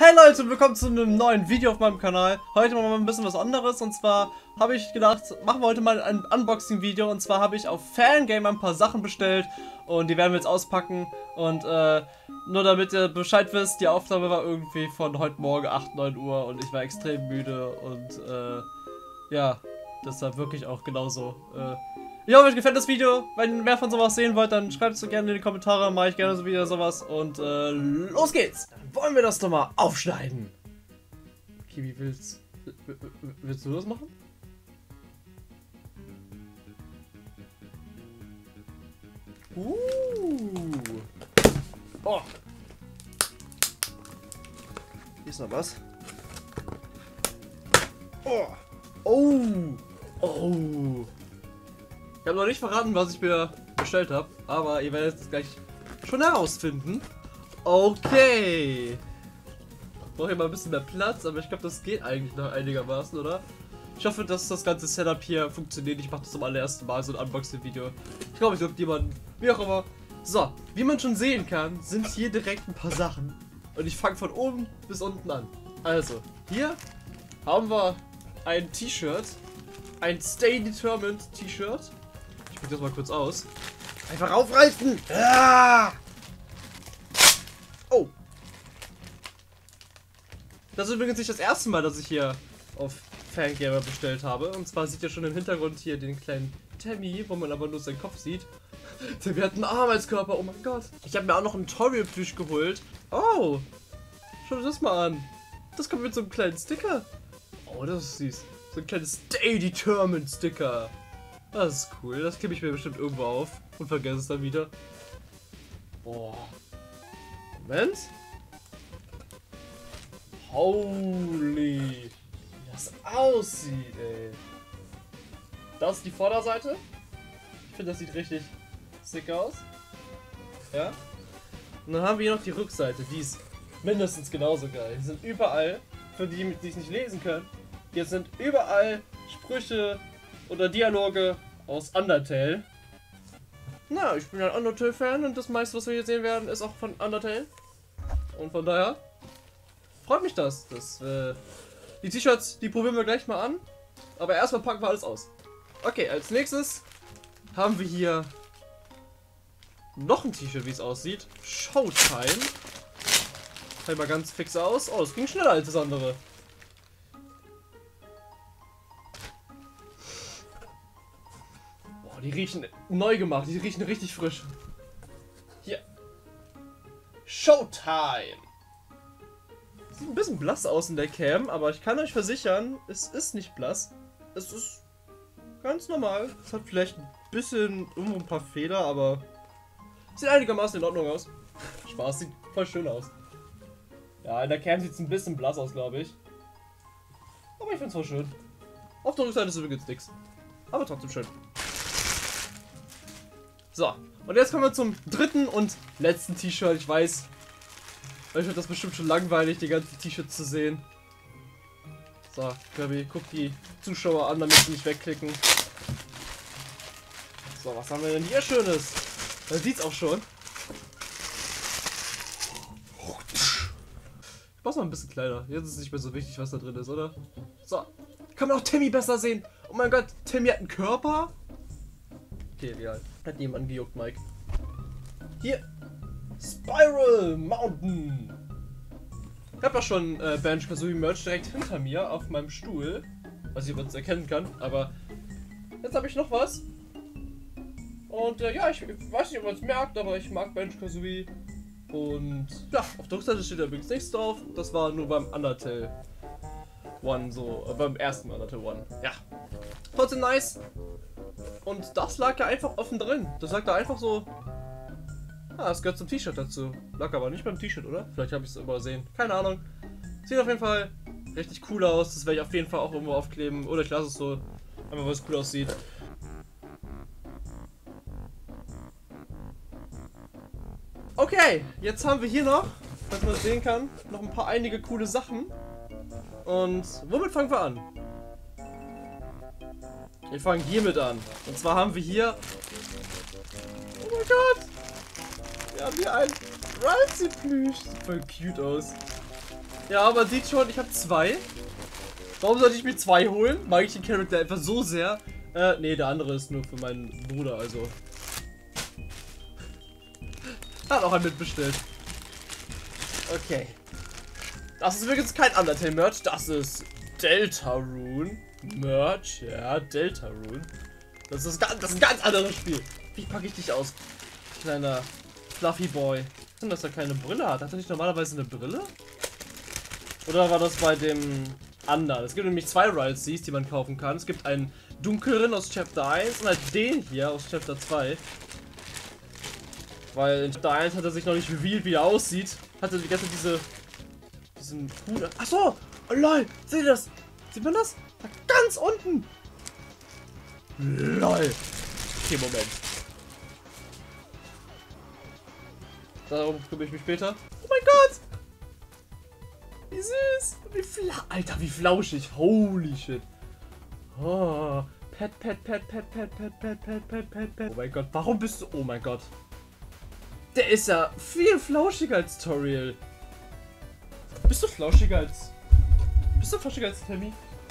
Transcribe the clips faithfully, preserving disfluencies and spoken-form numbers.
Hey Leute, willkommen zu einem neuen Video auf meinem Kanal. Heute machen wir ein bisschen was anderes, und zwar habe ich gedacht, machen wir heute mal ein Unboxing-Video. Und zwar habe ich auf Fangamer ein paar Sachen bestellt und die werden wir jetzt auspacken. Und äh, nur damit ihr Bescheid wisst, die Aufnahme war irgendwie von heute Morgen acht, neun Uhr und ich war extrem müde und äh, ja, das war wirklich auch genauso. Äh, Ich hoffe, euch gefällt das Video. Wenn ihr mehr von sowas sehen wollt, dann schreibt es so gerne in die Kommentare. Mache ich gerne so wieder sowas. Und äh, los geht's. Dann wollen wir das doch mal aufschneiden. Kiwi, willst, willst du das machen? Uh. Oh. Hier ist noch was. Oh. Oh. Oh. Ich habe noch nicht verraten, was ich mir bestellt habe, aber ihr werdet es gleich schon herausfinden. Okay. Ich brauche hier mal ein bisschen mehr Platz, aber ich glaube, das geht eigentlich noch einigermaßen, oder? Ich hoffe, dass das ganze Setup hier funktioniert. Ich mache das zum allerersten Mal, so ein Unboxing-Video. Ich glaube, ich glaube, jemand, wie auch immer. So, wie man schon sehen kann, sind hier direkt ein paar Sachen. Und ich fange von oben bis unten an. Also, hier haben wir ein T-Shirt. Ein Stay Determined T-Shirt. Ich probiere das mal kurz aus. Einfach aufreißen! Ah! Oh! Das ist übrigens nicht das erste Mal, dass ich hier auf Fangamer bestellt habe. Und zwar sieht ihr schon im Hintergrund hier den kleinen Tammy, wo man aber nur seinen Kopf sieht. Tammy hat einen Arm als Körper, oh mein Gott. Ich habe mir auch noch einen Tutorial-Plüsch geholt. Oh! Schau dir das mal an. Das kommt mit so einem kleinen Sticker. Oh, das ist süß. So ein kleines Stay Determined Sticker. Das ist cool. Das klebe ich mir bestimmt irgendwo auf und vergesse es dann wieder. Boah. Moment. Holy. Wie das aussieht, ey. Das ist die Vorderseite. Ich finde, das sieht richtig sick aus. Ja. Und dann haben wir hier noch die Rückseite. Die ist mindestens genauso geil. Die sind überall, für die, die es nicht lesen können. Hier sind überall Sprüche oder Dialoge aus Undertale. Na, ich bin ein Undertale-Fan und das meiste, was wir hier sehen werden, ist auch von Undertale. Und von daher freut mich das. das äh, die T-Shirts, die probieren wir gleich mal an. Aber erstmal packen wir alles aus. Okay, als nächstes haben wir hier noch ein T-Shirt, wie es aussieht. Showtime. Halt mal ganz fix aus. Oh, es ging schneller als das andere. Die riechen neu gemacht, die riechen richtig frisch. Hier. Showtime. Sieht ein bisschen blass aus in der Cam, aber ich kann euch versichern, es ist nicht blass. Es ist ganz normal. Es hat vielleicht ein bisschen irgendwo ein paar Fehler, aber sieht einigermaßen in Ordnung aus. Spaß, sieht voll schön aus. Ja, in der Cam sieht es ein bisschen blass aus, glaube ich. Aber ich finde es voll schön. Auf der Rückseite ist übrigens nichts. Aber trotzdem schön. So, und jetzt kommen wir zum dritten und letzten T-Shirt. Ich weiß, euch wird das bestimmt schon langweilig, die ganzen T-Shirts zu sehen. So, Kirby, guck die Zuschauer an, damit sie nicht wegklicken. So, was haben wir denn hier Schönes? Man sieht's auch schon. Ich mach's mal ein bisschen kleiner. Jetzt ist es nicht mehr so wichtig, was da drin ist, oder? So, kann man auch Timmy besser sehen. Oh mein Gott, Timmy hat einen Körper? Okay, egal. Hat niemand gejuckt, Mike. Hier. Spiral Mountain. Ich habe ja schon äh, Banjo-Kazooie Merch direkt hinter mir auf meinem Stuhl. Was ich jetzt erkennen kann. Aber jetzt habe ich noch was. Und äh, ja, ich, ich weiß nicht, ob man es merkt, aber ich mag Banjo-Kazooie. Und ja, auf der Rückseite steht da übrigens nichts drauf. Das war nur beim Undertale One so. Äh, beim ersten Undertale One. Ja. Trotzdem nice. Und das lag ja einfach offen drin. Das lag da einfach so. Ah, das gehört zum T-Shirt dazu. Lag aber nicht beim T-Shirt, oder? Vielleicht habe ich es übersehen. Keine Ahnung. Sieht auf jeden Fall richtig cool aus. Das werde ich auf jeden Fall auch irgendwo aufkleben. Oder ich lasse es so. Einfach weil es cool aussieht. Okay, jetzt haben wir hier noch, was man sehen kann, noch ein paar einige coole Sachen. Und womit fangen wir an? Wir fangen hiermit an. Und zwar haben wir hier... Oh mein Gott! Wir haben hier ein Ralsei-Plüsch. Sieht voll cute aus. Ja, man sieht schon, ich habe zwei. Warum sollte ich mir zwei holen? Mag ich den Charakter einfach so sehr? Äh, nee, der andere ist nur für meinen Bruder, also. Hat auch einen mitbestellt. Okay. Das ist übrigens kein Undertale-Merch, das ist Deltarune Merch. Ja, Deltarune. Das ist, ganz, das ist ein ganz anderes Spiel. Wie packe ich dich aus, kleiner Fluffy Boy? Und dass er keine Brille hat. Hat er nicht normalerweise eine Brille? Oder war das bei dem anderen? Es gibt nämlich zwei Ralsies, die man kaufen kann. Es gibt einen dunkleren aus Chapter eins und halt den hier aus Chapter zwei. Weil in Chapter eins hat er sich noch nicht revealed, wie er aussieht. Hatte die ganze diese... diesen Hut. Achso! Oh lol! Seht ihr das? Sieht man das? Da ganz unten! Lol! Okay, Moment. Darum kümmere ich mich später. Oh mein Gott! Wie süß! Wie fla Alter, wie flauschig! Holy shit! Oh, pet, pet, pet, pet, pet, pet, pet, pet, pet, pet, pet. Oh mein Gott, warum bist du... Oh mein Gott. Der ist ja viel flauschiger als Toriel. Bist du flauschiger als... Bist du flauschiger als Tammy?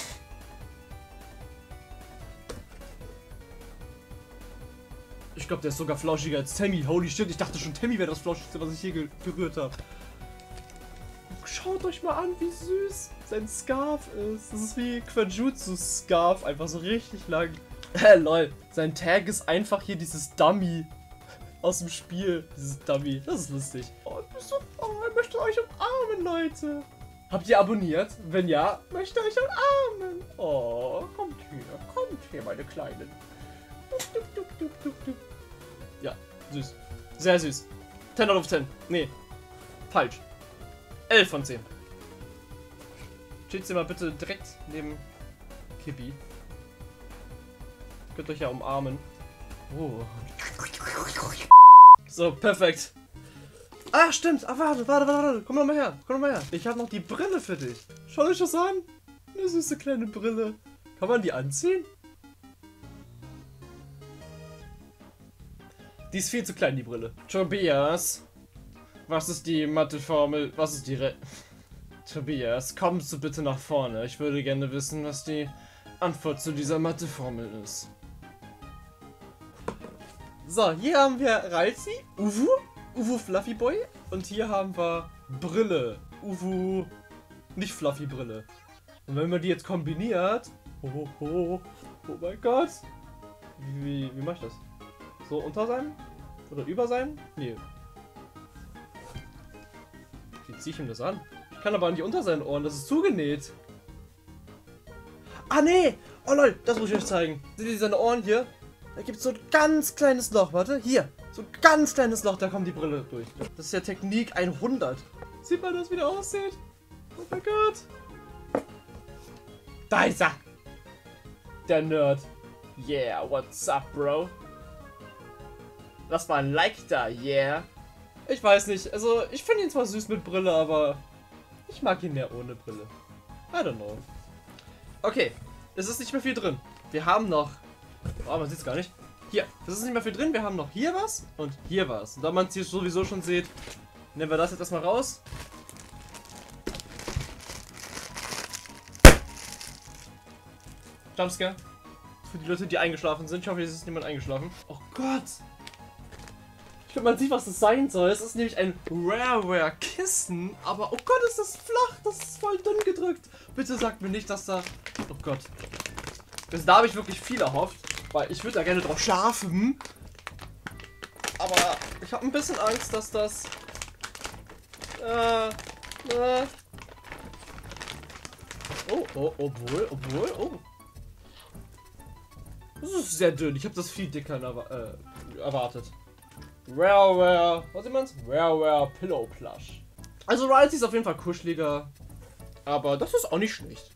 Ich glaube, der ist sogar flauschiger als Tammy. Holy shit, ich dachte schon, Tammy wäre das flauschigste, was ich hier ge berührt habe. Schaut euch mal an, wie süß sein Scarf ist. Das ist wie Quajutsus Scarf, einfach so richtig lang. Äh, lol. Sein Tag ist einfach hier dieses Dummy aus dem Spiel. Dieses Dummy. Das ist lustig. Oh, bist du, oh, ich möchte euch umarmen, Leute. Habt ihr abonniert? Wenn ja, möchte euch umarmen. Oh, kommt hier, kommt hier, meine Kleinen. Dup, dup, dup, dup, dup. Ja, süß. Sehr süß. zehn out of zehn. Nee. Falsch. elf von zehn. Steht sie mal bitte direkt neben Kippi. Könnt euch ja umarmen. Oh. So, perfekt. Ah, stimmt. Ah, warte, warte, warte. Komm noch mal her. Komm noch mal her. Ich habe noch die Brille für dich. Schaut euch das an. Eine süße kleine Brille. Kann man die anziehen? Die ist viel zu klein, die Brille. Tobias. Was ist die Matheformel? Was ist die Re... Tobias, kommst du bitte nach vorne? Ich würde gerne wissen, was die Antwort zu dieser Matheformel ist. So, hier haben wir Ralsi, Uwu, Uwu Fluffy Boy. Und hier haben wir Brille, Uwu, nicht Fluffy Brille. Und wenn man die jetzt kombiniert... Oh, oh, oh, oh mein Gott. Wie, wie, wie mach ich das? So unter sein? Oder über sein? Nee. Wie ziehe ich ihm das an? Ich kann aber nicht unter seinen Ohren, das ist zugenäht. Ah nee! Oh lol, das muss ich euch zeigen. Seht ihr seine Ohren hier? Da gibt es so ein ganz kleines Loch, warte, hier. So ein ganz kleines Loch, da kommt die Brille durch. Das ist ja Technik hundert. Sieht man das, wie der aussieht? Oh mein Gott. Da ist er. Der Nerd. Yeah, what's up, Bro? Lass mal ein Like da, yeah. Ich weiß nicht, also ich finde ihn zwar süß mit Brille, aber ich mag ihn mehr ohne Brille. I don't know. Okay, es ist nicht mehr viel drin. Wir haben noch... Oh, man sieht es gar nicht. Hier, das ist nicht mehr viel drin. Wir haben noch hier was und hier was. Und da man es hier sowieso schon sieht, nehmen wir das jetzt erstmal raus. Jumpscare. Für die Leute, die eingeschlafen sind. Ich hoffe, es ist niemand eingeschlafen. Oh Gott. Ich glaube, man sieht, was das sein soll. Es ist nämlich ein Rareware-Kissen. Aber, oh Gott, ist das flach. Das ist voll dünn gedrückt. Bitte sagt mir nicht, dass da... Oh Gott. Das, da habe ich wirklich viel erhofft. Weil ich würde da gerne drauf schlafen. Aber ich habe ein bisschen Angst, dass das... Äh... Äh... Oh, oh, obwohl, obwohl, oh. Das ist sehr dünn. Ich habe das viel dicker äh, erwartet. Rareware, was sieht man's? Rareware Pillow Plush. Also Ralsi ist auf jeden Fall kuscheliger, aber das ist auch nicht schlecht.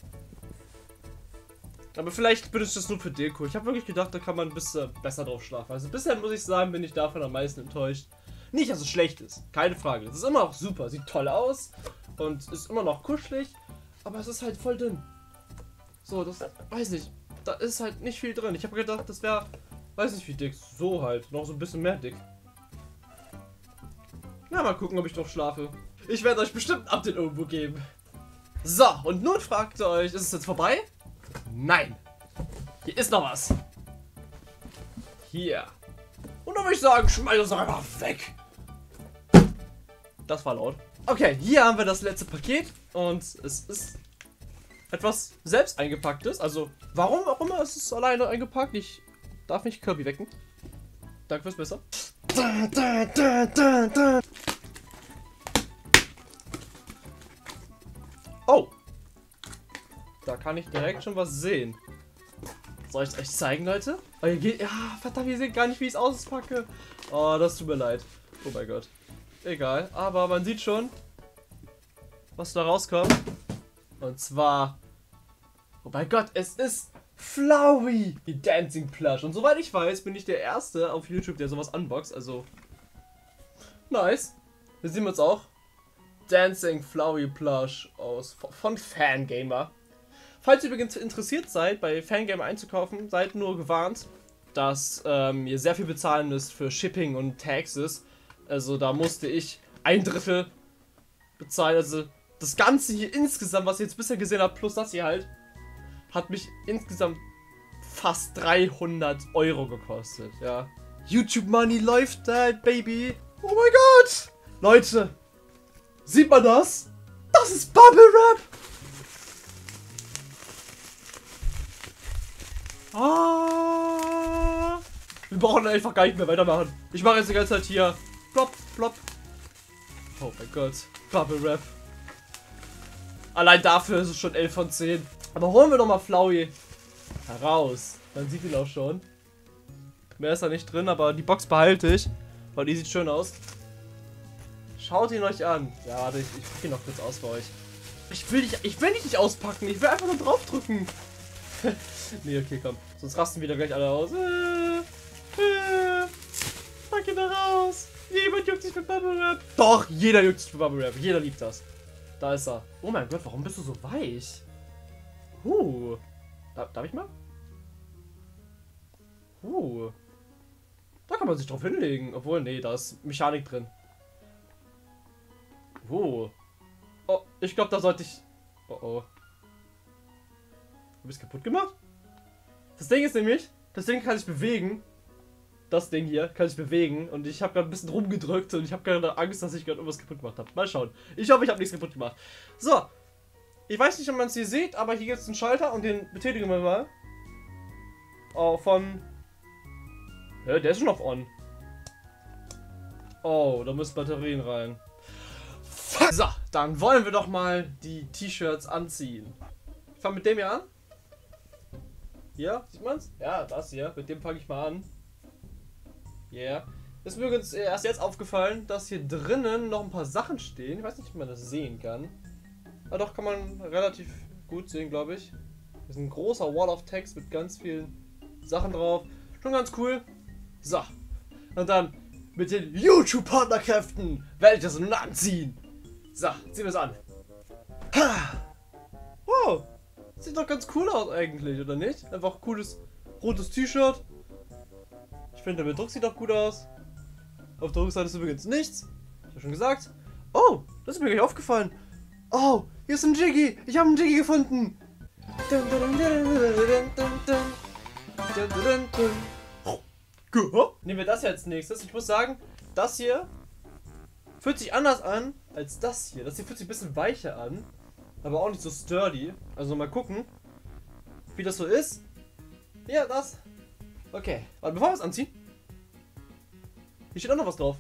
Aber vielleicht bin ich das nur für Deko. Ich habe wirklich gedacht, da kann man ein bisschen besser drauf schlafen. Also bisher muss ich sagen, bin ich davon am meisten enttäuscht. Nicht, dass es schlecht ist, keine Frage. Es ist immer noch super, sieht toll aus und ist immer noch kuschelig, aber es ist halt voll dünn. So, das weiß nicht. Da ist halt nicht viel drin. Ich habe gedacht, das wäre... Weiß nicht wie dick, so halt, noch so ein bisschen mehr dick. Na, mal gucken, ob ich drauf schlafe. Ich werde euch bestimmt ein Update irgendwo geben. So, und nun fragt ihr euch, ist es jetzt vorbei? Nein. Hier ist noch was. Hier. Und dann würde ich sagen, schmeiß das einfach weg. Das war laut. Okay, hier haben wir das letzte Paket. Und es ist etwas selbst eingepacktes. Also, warum auch immer ist es alleine eingepackt? Ich darf nicht Kirby wecken. Danke fürs Besser. Da, da, da, da, da. Oh! Da kann ich direkt schon was sehen. Soll ich es euch zeigen, Leute? Oh, ihr geht, ja, verdammt, ihr seht gar nicht, wie ich es auspacke. Oh, das tut mir leid. Oh mein Gott. Egal, aber man sieht schon, was da rauskommt. Und zwar... Oh mein Gott, es ist Flowey, die Dancing Plush. Und soweit ich weiß, bin ich der Erste auf YouTube, der sowas unboxt. Also, nice. Hier sehen wir uns auch. Dancing Flowey Plush aus von Fangamer. Falls ihr übrigens interessiert seid, bei Fangamer einzukaufen, seid nur gewarnt, dass ähm, ihr sehr viel bezahlen müsst für Shipping und Taxes. Also da musste ich ein Drittel bezahlen. Also das Ganze hier insgesamt, was ihr jetzt bisher gesehen habt, plus das hier halt, hat mich insgesamt fast dreihundert Euro gekostet. Ja. YouTube Money läuft halt, Baby. Oh mein Gott! Leute! Sieht man das? Das ist Bubble Wrap! Ah, wir brauchen einfach gar nicht mehr weitermachen. Ich mache jetzt die ganze Zeit hier. Plop, plop. Oh mein Gott. Bubble Wrap. Allein dafür ist es schon elf von zehn. Aber holen wir doch mal Flowey heraus. Man sieht ihn auch schon. Mehr ist da nicht drin, aber die Box behalte ich. Weil die sieht schön aus. Schaut ihn euch an. Ja, warte, ich, ich packe ihn noch kurz aus für euch. Ich will, nicht, ich will nicht, nicht auspacken. Ich will einfach nur draufdrücken. Nee, okay, komm. Sonst rasten wieder gleich alle aus. Äh, äh, pack ihn da raus. Jemand juckt sich für Bubble Wrap. Doch, jeder juckt sich für Bubble Wrap. Jeder liebt das. Da ist er. Oh mein Gott, warum bist du so weich? Uh. Da, darf ich mal? Uh. Da kann man sich drauf hinlegen. Obwohl, nee, da ist Mechanik drin. Oh. Oh, ich glaube, da sollte ich... Oh, oh. Du bist kaputt gemacht? Das Ding ist nämlich, das Ding kann sich bewegen. Das Ding hier kann sich bewegen. Und ich habe gerade ein bisschen rumgedrückt und ich habe gerade Angst, dass ich gerade irgendwas kaputt gemacht habe. Mal schauen. Ich hoffe, ich habe nichts kaputt gemacht. So. Ich weiß nicht, ob man es hier sieht, aber hier gibt es einen Schalter und den betätigen wir mal. Oh, von... Ja, der ist schon auf On. Oh, da müssen Batterien rein. So, dann wollen wir doch mal die T-Shirts anziehen. Ich fange mit dem hier an. Hier, sieht man's? Ja, das hier. Mit dem fange ich mal an. Yeah. Ist mir übrigens erst jetzt aufgefallen, dass hier drinnen noch ein paar Sachen stehen. Ich weiß nicht, ob man das sehen kann. Aber doch, kann man relativ gut sehen, glaube ich. Das ist ein großer Wall of Text mit ganz vielen Sachen drauf. Schon ganz cool. So. Und dann mit den YouTube-Partnerkräften werde ich das nun anziehen. So, ziehen wir es an. Ha! Wow! Sieht doch ganz cool aus eigentlich, oder nicht? Einfach cooles rotes T-Shirt. Ich finde, der Bedruck sieht auch gut aus. Auf der Rückseite ist übrigens nichts. Ich habe schon gesagt. Oh, das ist mir gleich aufgefallen. Oh, hier ist ein Jiggy. Ich habe einen Jiggy gefunden. Nehmen wir das hier als nächstes. Ich muss sagen, das hier fühlt sich anders an als das hier. Das hier fühlt sich ein bisschen weicher an. Aber auch nicht so sturdy. Also mal gucken, wie das so ist. Ja, das. Okay. Warte, bevor wir es anziehen. Hier steht auch noch was drauf.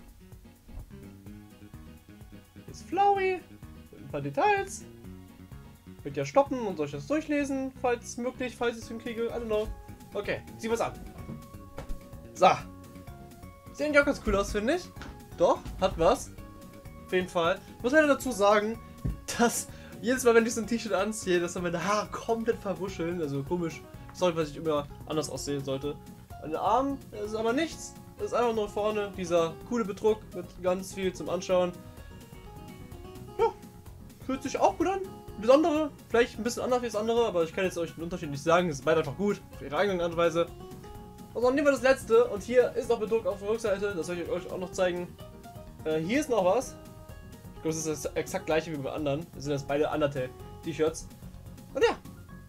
Hier ist Flowey. Ein paar Details. Könnt ihr stoppen und euch das durchlesen, falls möglich, falls ich es hinkriege. I don't know. Okay, ziehen wir es an. So. Sehen ja auch ganz cool aus, finde ich. Doch, hat was. Auf jeden Fall. Muss man dazu sagen, dass jedes Mal, wenn ich so ein T-Shirt anziehe, dass dann meine Haare komplett verwuscheln. Also komisch. Sorry, was ich immer anders aussehen sollte. An den Armen ist aber nichts. Das ist einfach nur vorne dieser coole Bedruck mit ganz viel zum Anschauen. Ja, fühlt sich auch gut an. Besondere, vielleicht ein bisschen anders wie das andere, aber ich kann jetzt euch den Unterschied nicht sagen. Es ist beide einfach gut, auf ihre eigene Art und Weise. Und dann nehmen wir das letzte und hier ist noch Bedruck auf der Rückseite. Das soll ich euch auch noch zeigen. Äh, hier ist noch was. glaube, das ist das exakt gleiche wie beim anderen. Das sind das beide Undertale-T-Shirts. Und ja.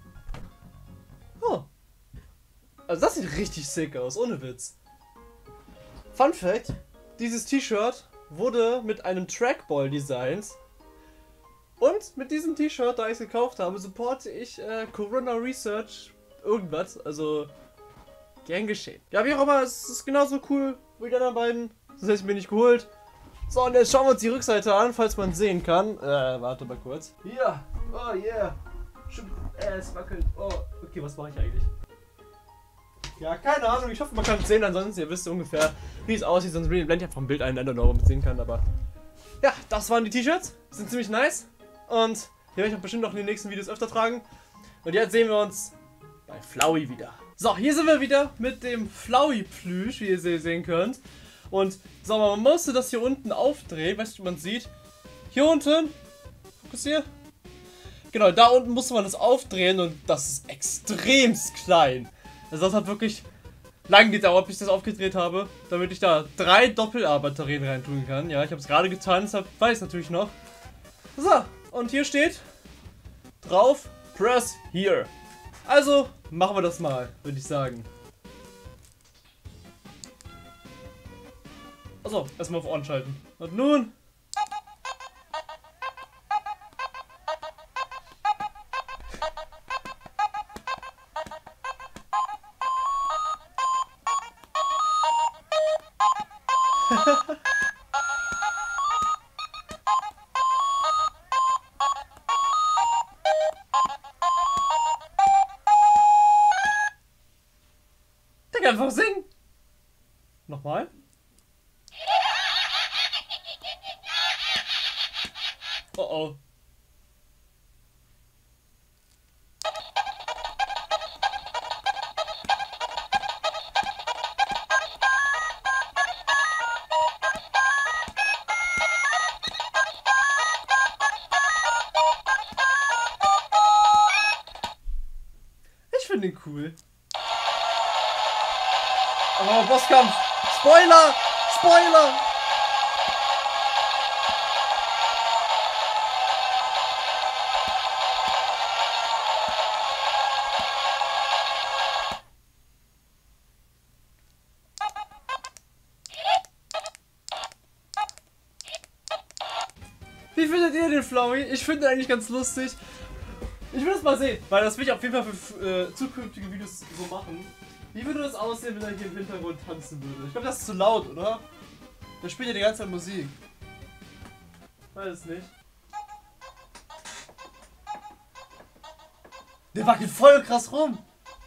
Oh. Also das sieht richtig sick aus, ohne Witz. Fun Fact, dieses T-Shirt wurde mit einem Trackball designt. Und mit diesem T-Shirt, da ich es gekauft habe, supporte ich äh, Corona Research irgendwas. Also, gern geschehen. Ja, wie auch immer, es ist genauso cool wie die anderen beiden. Das hätte ich mir nicht geholt. So, und jetzt schauen wir uns die Rückseite an, falls man sehen kann. Äh, warte mal kurz. Hier. Oh yeah. Äh, es wackelt. Oh, okay, was mache ich eigentlich? Ja, keine Ahnung. Ich hoffe, man kann es sehen. Ansonsten, ihr wisst ungefähr, wie es aussieht. Sonst blende ich einfach ein Bild ein, ob man es sehen kann. Aber ja, das waren die T-Shirts. Sind ziemlich nice. Und die werde ich auch bestimmt noch in den nächsten Videos öfter tragen. Und jetzt sehen wir uns bei Flowey wieder. So, hier sind wir wieder mit dem Flowey-Plüsch, wie ihr sehen könnt. Und so, man musste das hier unten aufdrehen, weißt du, wie man sieht. Hier unten, fokussier. Genau, da unten musste man das aufdrehen und das ist extremst klein. Also das hat wirklich lang gedauert, bis ich das aufgedreht habe, damit ich da drei Doppel-A-Batterien reintun kann. Ja, ich habe es gerade getan, deshalb weiß ich es natürlich noch. So, und hier steht drauf, press here. Also, machen wir das mal, würde ich sagen. Achso, erstmal auf On schalten. Und nun. Der kann einfach singen. Nochmal. Oh oh. Ich finde ihn cool. Oh, Bosskampf! Spoiler! Spoiler! Wie findet ihr den Flowey? Ich finde ihn eigentlich ganz lustig. Ich will das mal sehen, weil das will ich auf jeden Fall für äh, zukünftige Videos so machen. Wie würde das aussehen, wenn er hier im Hintergrund tanzen würde? Ich glaube, das ist zu laut, oder? Der spielt ja die ganze Zeit Musik. Weiß es nicht. Der wackelt voll krass rum.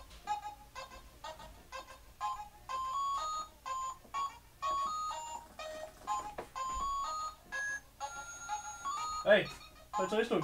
Hey, falsche Richtung.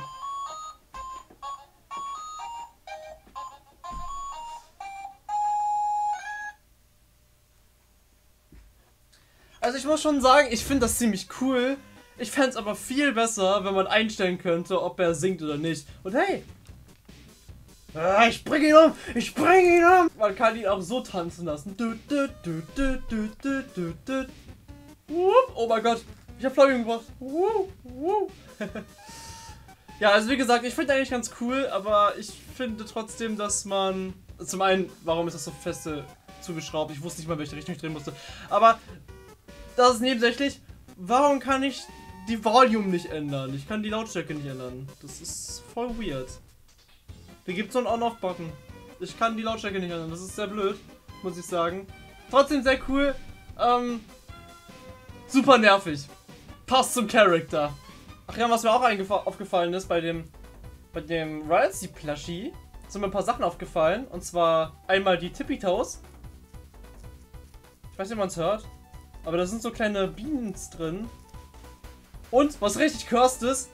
Also ich muss schon sagen, ich finde das ziemlich cool. Ich fände es aber viel besser, wenn man einstellen könnte, ob er singt oder nicht. Und hey! Ah, ich bringe ihn um! Ich bringe ihn um! Man kann ihn auch so tanzen lassen. Du, du, du, du, du, du, du, du. Wupp. Oh mein Gott! Ich habe Flowey gebracht. Wupp, wupp. Ja, also wie gesagt, ich finde eigentlich ganz cool, aber ich finde trotzdem, dass man... Zum einen, warum ist das so feste zugeschraubt? Ich wusste nicht mal, welche Richtung ich drehen musste. Aber das ist nebensächlich. Warum kann ich die Volume nicht ändern? Ich kann die Lautstärke nicht ändern. Das ist voll weird. Da gibt es so einen On-Off-Button. Ich kann die Lautstärke nicht ändern. Das ist sehr blöd, muss ich sagen. Trotzdem sehr cool. Ähm, super nervig. Passt zum Charakter. Ach ja, was mir auch aufgefallen ist bei dem bei dem Ralsei Plushie, sind mir ein paar Sachen aufgefallen. Und zwar einmal die Tippy Toes. Ich weiß nicht, ob man es hört. Aber da sind so kleine Bienen drin. Und, was richtig cursed ist,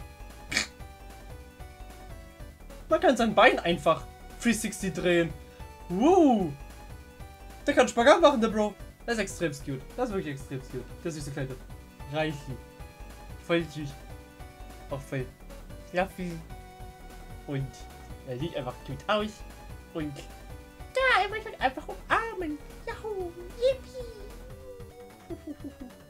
man kann sein Bein einfach dreihundertsechzig drehen. Woo! Der kann Spagat machen, der Bro. Der ist extrem cute. Das ist wirklich extrem cute. Der süße kleine Reichi. Voll süß. Auch voll fluffy. Und er sieht einfach cute aus. Und ja, er möchte einfach umarmen. Yahoo! Yippie!